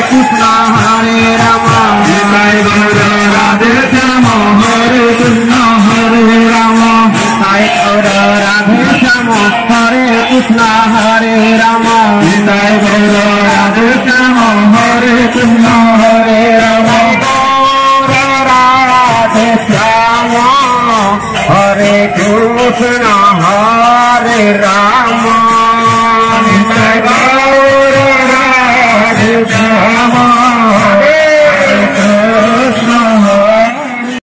Krishna Hare Ram Jai Gaur Radhe Shyam Hare Krishna Hare Ram Jai Gaur Radhe Shyam Hare Krishna Hare Ram Jai Gaur Radhe Shyam Hare Krishna